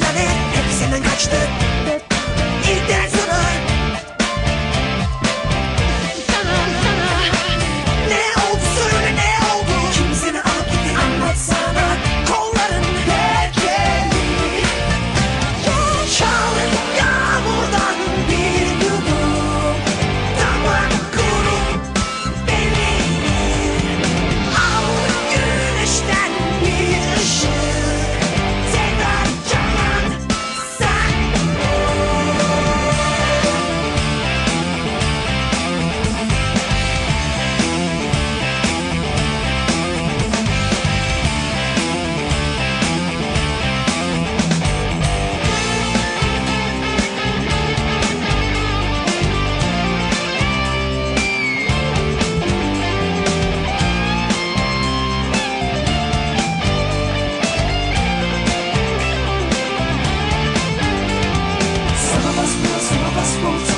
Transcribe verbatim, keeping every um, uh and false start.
tane hepsinden kaçtı. İlkten sonra ne oldu söyle ne oldu? Kim seni alıp gitti anlatsana. Kolların heykeli çalın yağmurdan bir yudum damar kurup beni al güneşten bir ışık tekrar canan sen. Sana bas bas, sana bas bas.